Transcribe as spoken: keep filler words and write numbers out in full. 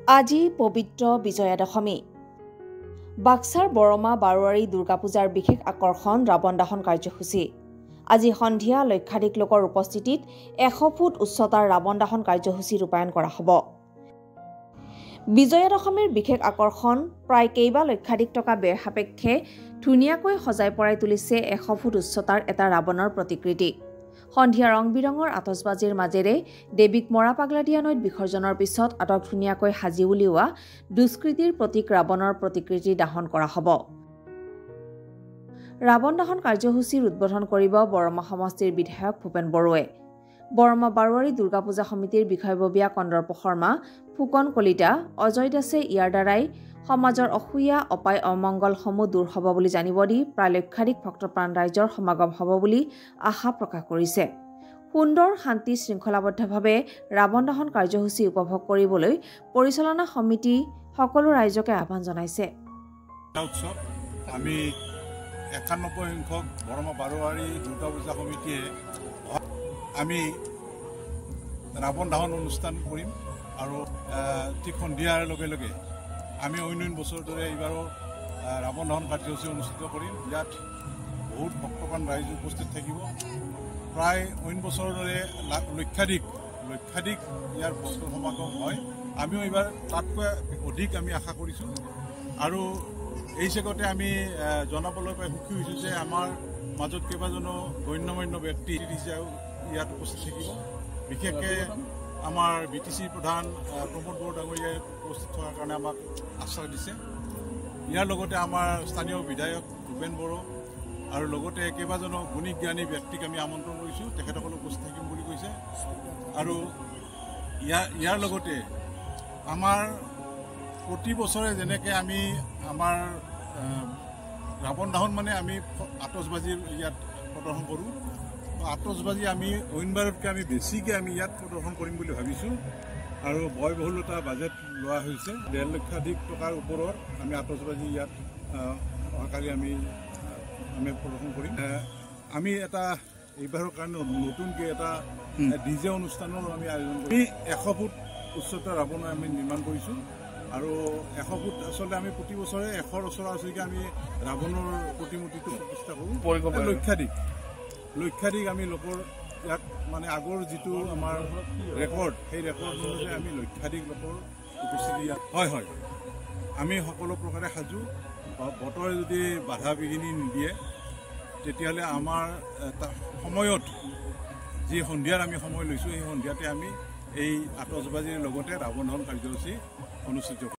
আজি পবিত্ৰ বিজয়া দশমী। বাক্সাৰ বৰমা বাৰোৱাৰী দুৰ্গা পূজাৰ বিশেষ আকৰ্ষণ ৰাৱণ দাহন কাৰ্যসূচী। আজি সন্ধিয়া লক্ষাধিক লোকৰ উপস্থিতিত এশ ফুট উচ্চতাৰ ৰাৱণ দাহন কাৰ্যসূচী ৰূপায়ণ কৰা হ'ব। বিজয়া দশমীৰ বিশেষ আকৰ্ষণ প্ৰায় কেইবা লক্ষাধিক টকা ব্যয় সাপেক্ষে ধুনীয়াকৈ সজাই পৰাই তুলিছে এশ ফুট উচ্চতাৰ এটা ৰাৱণৰ প্ৰতিকৃতি। সন্ধিয়া ৰং বিৰঙৰ আতচবাজিৰ মাজেৰে দেৱীক মৰা পাগলা দিয়া নৈত বিসৰ্জনৰ পিছত আটক ধুনীয়াকৈ সাজি উলিওৱা দুষ্কৃতিৰ প্ৰতীক ৰাৱণৰ প্ৰতিকৃতি দাহন কৰা হ'ব। ৰাৱণ দাহন কাৰ্যসূচীৰ উদ্বোধন কৰিব বৰমা সমষ্টিৰ বিধায়ক ভূপেন বড়োৱে। বৰমা বাৰোৱাৰী দুৰ্গা পূজা সমিতিৰ বিষয়ববীয়া কন্দৰ্প শৰ্মা, ফুকন কলিতা, অজয় দাসে ইয়াৰ দ্বাৰাই সমাজৰ অসূয়া অপায় অমংগলসমূহ দূৰ হ'ব বুলি জানিব দি প্ৰায় লক্ষাধিক ভক্তপ্ৰাণ ৰাইজৰ সমাগম হ'ব বুলি আশা প্ৰকাশ কৰিছে। সুন্দৰ শান্তি শৃংখলাবদ্ধভাৱে ৰাৱণ দাহন কাৰ্যসূচী উপভোগ কৰিবলৈ পৰিচালনা সমিতি সকলো ৰাইজকে আহ্বান জনাইছে। আমি একানব্বৈ সংখ্যক বৰমা বাৰোৱাৰী দুৰ্গা পূজা সমিতিয়ে আমি ৰাৱণ দাহন অনুষ্ঠান কৰিম আৰু ঠিক সন্ধিয়াৰ লগে লগে আমি অন্য অন্য বছৰৰ দৰে এইবাৰো ৰাৱণ দাহন কাৰ্যসূচী অনুষ্ঠিত কৰিম। ইয়াত বহুত ভক্তপ্ৰাণ ৰাইজ উপস্থিত থাকিব। প্ৰায় অন্য বছৰৰ দৰে লক্ষাধিক লক্ষাধিক ইয়াৰ ভক্ত সমাগম হয়। আমিও এইবাৰ তাতকৈ অধিক আমি আশা কৰিছোঁ আৰু এই চেগতে আমি জনাবলৈ পাই সুখী হৈছোঁ যে আমাৰ মাজত কেইবাজনো গণ্যমান্য ব্যক্তি ইয়াত উপস্থিত থাকিব। বিশেষকৈ আমাৰ বি টি চিৰ প্ৰধান প্ৰমোদ বড়ো ডাঙৰীয়াই উপস্থিত থকাৰ কাৰণে আমাক আশ্বাস দিছে। ইয়াৰ লগতে আমাৰ স্থানীয় বিধায়ক ভূপেন বড়ো আৰু লগতে কেইবাজনো গুণী জ্ঞানী ব্যক্তিক আমি আমন্ত্ৰণ কৰিছোঁ। তেখেতসকল উপস্থিত থাকিম বুলি কৈছে আৰু ইয়াৰ ইয়াৰ লগতে আমাৰ প্ৰতি বছৰে যেনেকৈ আমি আমাৰ ৰাৱণ দাহন মানে আমি আতচবাজিৰ ইয়াত প্ৰদৰ্শন কৰোঁ। আতচবাজি আমি অইনবাৰতকৈ আমি বেছিকৈ আমি ইয়াত প্ৰদৰ্শন কৰিম বুলি ভাবিছোঁ আৰু ব্যয়বহুলতা বাজেট লোৱা হৈছে ডেৰ লক্ষাধিক টকাৰ ওপৰত আমি আতচবাজি ইয়াত অহাকালি আমি আমি প্ৰদৰ্শন কৰিম। আমি এটা এইবাৰৰ কাৰণে নতুনকৈ এটা ডি জে অনুষ্ঠানৰো আমি আয়োজন কৰিম। আমি এশ ফুট উচ্চতাৰ ৰাৱণ আমি নিৰ্মাণ কৰিছোঁ আৰু এশ ফুট আচলতে আমি প্ৰতি বছৰে এশৰ ওচৰা ওচৰিকৈ আমি ৰাৱণৰ প্ৰতিমূৰ্তিটো প্ৰতিষ্ঠা কৰোঁ। লক্ষাধিক লক্ষাধিক আমি লোকৰ ইয়াত মানে আগৰ যিটো আমাৰ ৰেকৰ্ড সেই ৰেকৰ্ড অনুযায়ী আমি লক্ষাধিক লোকৰ উপস্থিতি ইয়াত হয় হয় আমি সকলো প্ৰকাৰে সাজু। বতৰে যদি বাধা বিঘিনি নিদিয়ে তেতিয়াহ'লে আমাৰ সময়ত যি সন্ধিয়াৰ আমি সময় লৈছোঁ সেই সন্ধিয়াতে আমি এই আতচবাজিৰ লগতে ৰাৱণ দাহন কাৰ্যসূচী অনুষ্ঠিত